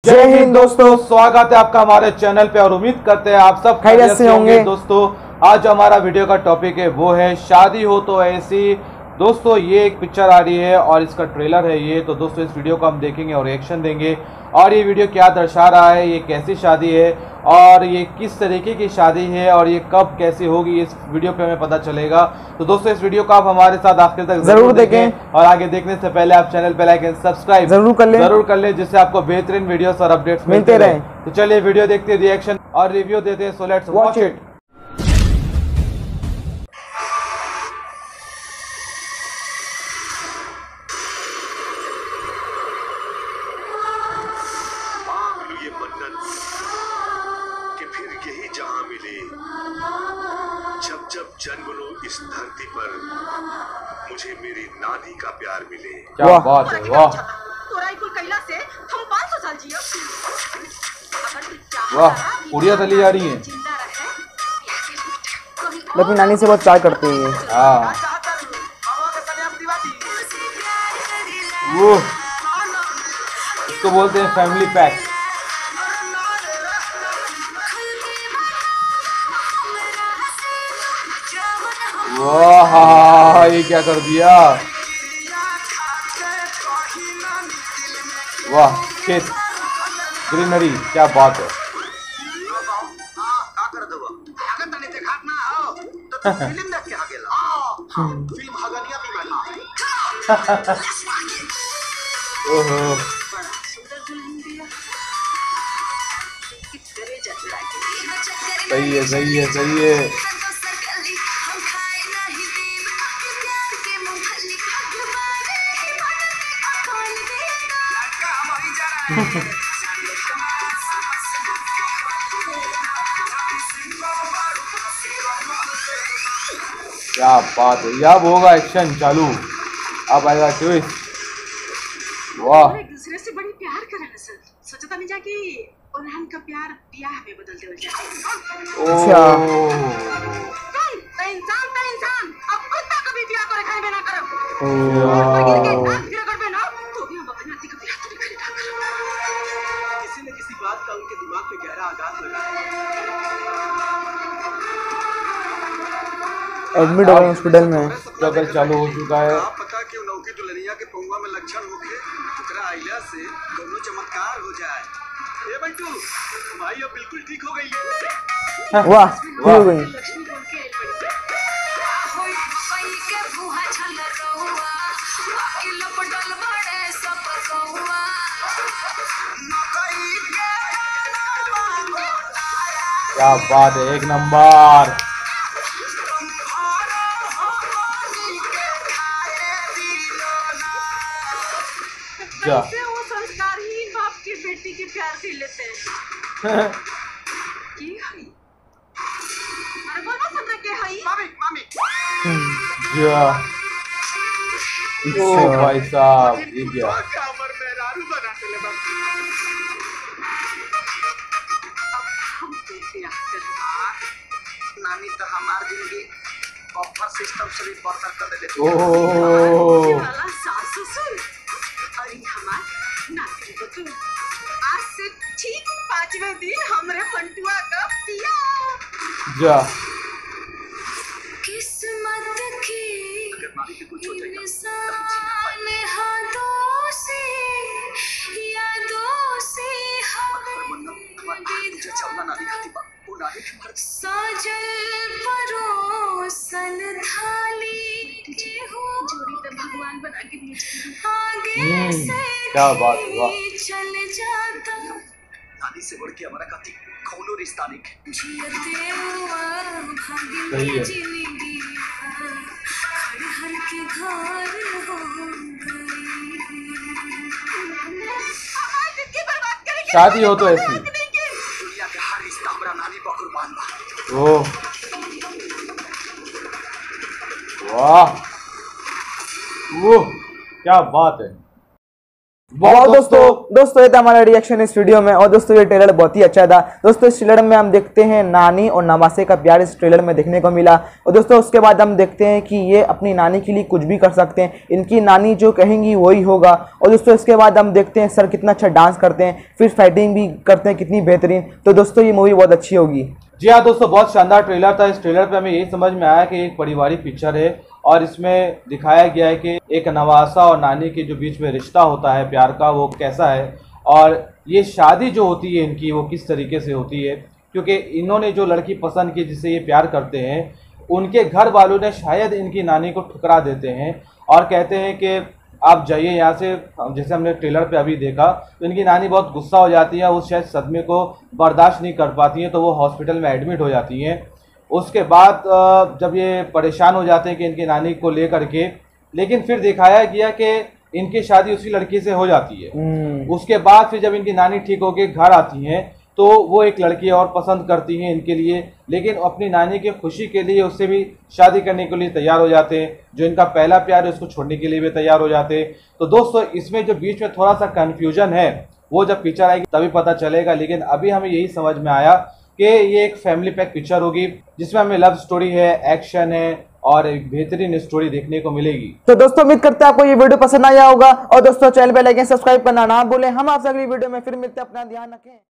जय हिंद दोस्तों, स्वागत है आपका हमारे चैनल पे और उम्मीद करते हैं आप सब खैरियत से होंगे। दोस्तों आज हमारा वीडियो का टॉपिक है वो है शादी हो तो ऐसी। दोस्तों ये एक पिक्चर आ रही है और इसका ट्रेलर है ये। तो दोस्तों इस वीडियो को हम देखेंगे और रिएक्शन देंगे और ये वीडियो क्या दर्शा रहा है, ये कैसी शादी है और ये किस तरीके की शादी है और ये कब कैसी होगी, इस वीडियो पे हमें पता चलेगा। तो दोस्तों इस वीडियो को आप हमारे साथ आखिर तक जरूर देखें और आगे देखने से पहले आप चैनल पे लाइक एंड सब्सक्राइब जरूर कर ले जिससे आपको बेहतरीन वीडियोस और अपडेट्स मिलते रहे। तो चलिए वीडियो देखते हैं, रिएक्शन और रिव्यू देते हैं। So let's watch it. जब जब जन्म लो इस धरती पर मुझे मेरी नानी का प्यार मिले। क्या बात है, वाह वाह, उड़िया चली जा रही है। अपनी नानी से बहुत प्यार करते हैं ये। हाँ वो इसको बोलते हैं फैमिली पैक। वाह ये क्या कर दिया, वाह खेत ग्रीनरी, क्या बात है। ओहो सही है सही है सही है। क्या बात है, अब होगा एक्शन चालू, अब आएगा ट्विस्ट। वाह एक दूसरे से बड़ी प्यार करे ना सर, सोचता नहीं जा कि उन्हन का प्यार ब्याह में बदल दे अच्छा इंसान अब कुत्ता कभी ब्याह करे खाए ना करो किसी न किसी बात का उनके दिमाग में गहरा आघात लगा। एडमिट हो गए हॉस्पिटल में। स्ट्रगल चालू हो चुका है। पता कि नौकी दुल्हनिया के पौवा में लक्षण होके ओकरा आइला से दोनों चमत्कार हो जाए। ए बंटू भाई अब बिल्कुल ठीक हो गई है। वाह ठीक हो गई। लक्ष्मी बोल के क्या बात है, एक नंबर। कैसे वो संस्कारहीन बाप की बेटी के प्यार से लेते हैं। की हई अरे बोलो सुन के हई मामी जा ओ भाई साहब ये क्या कामर में रारू बना के ले बस। हम कैसे नानी तो हमार जिंदगी बफर सिस्टम से भी बदतर कर देते। ओ वाला सास ससुर अरे हमार नाती बतू आज से ठीक 5वें दिन हमरे मंटुआ का पिया जा किस्मत की अगर नानी के कुछ हो जाएगा इंसान हाथों से यादों से मुझे चलना नानी खाती बा वो नानी की मर्जी। साजल परोसन थाली के हो जोड़ी पे भगवान बना के भेजे आगे से क्या बात है, वाह चल जाता नानी से बढ़ के हमारा कति कौनो रिश्ता नहीं। जियते हुआ भाग्य सही है। में जिंदगी खड़हर के घर हो गई। शादी हो तो ऐसी। दुनिया के हर रिश्ता हमारा नानी पर कुर्बान बा। ओ वाह वो क्या बात है, और दोस्तों ये था हमारा रिएक्शन इस वीडियो में। और दोस्तों ये ट्रेलर बहुत ही अच्छा था दोस्तों। इस ट्रेलर में हम देखते हैं नानी और नवासे का प्यार इस ट्रेलर में देखने को मिला। और दोस्तों उसके बाद हम देखते हैं कि ये अपनी नानी के लिए कुछ भी कर सकते हैं, इनकी नानी जो कहेंगी वही होगा। और दोस्तों इसके बाद हम देखते हैं सर कितना अच्छा डांस करते हैं, फिर फाइटिंग भी करते हैं कितनी बेहतरीन। तो दोस्तों ये मूवी बहुत अच्छी होगी। जी हाँ दोस्तों, बहुत शानदार ट्रेलर था। इस ट्रेलर पे हमें यही समझ में आया कि एक पारिवारिक पिक्चर है और इसमें दिखाया गया है कि एक नवासा और नानी के जो बीच में रिश्ता होता है प्यार का, वो कैसा है और ये शादी जो होती है इनकी वो किस तरीके से होती है। क्योंकि इन्होंने जो लड़की पसंद की जिससे ये प्यार करते हैं, उनके घर वालों ने शायद इनकी नानी को ठुकरा देते हैं और कहते हैं कि आप जाइए यहाँ से। जैसे हमने ट्रेलर पे अभी देखा तो इनकी नानी बहुत गुस्सा हो जाती है, वो शायद सदमे को बर्दाश्त नहीं कर पाती हैं, तो वो हॉस्पिटल में एडमिट हो जाती हैं। उसके बाद जब ये परेशान हो जाते हैं कि इनकी नानी को लेकर के, लेकिन फिर दिखाया गया कि इनकी शादी उसी लड़की से हो जाती है। उसके बाद फिर जब इनकी नानी ठीक होकर घर आती हैं तो वो एक लड़की और पसंद करती हैं इनके लिए, लेकिन अपनी नानी की खुशी के लिए उससे भी शादी करने के लिए तैयार हो जाते हैं। जो इनका पहला प्यार है उसको छोड़ने के लिए भी तैयार हो जाते हैं। तो दोस्तों इसमें जो बीच में थोड़ा सा कन्फ्यूजन है वो जब पिक्चर आएगी तभी पता चलेगा, लेकिन अभी हमें यही समझ में आया कि ये एक फैमिली पैक पिक्चर होगी जिसमें हमें लव स्टोरी है, एक्शन है और एक बेहतरीन स्टोरी देखने को मिलेगी। तो दोस्तों उम्मीद करते हैं आपको ये वीडियो पसंद आया होगा। और दोस्तों चैनल पे लाइक सब्सक्राइब करना ना भूलें। हम आपसे अगली वीडियो में फिर मिलते हैं। अपना ध्यान रखें।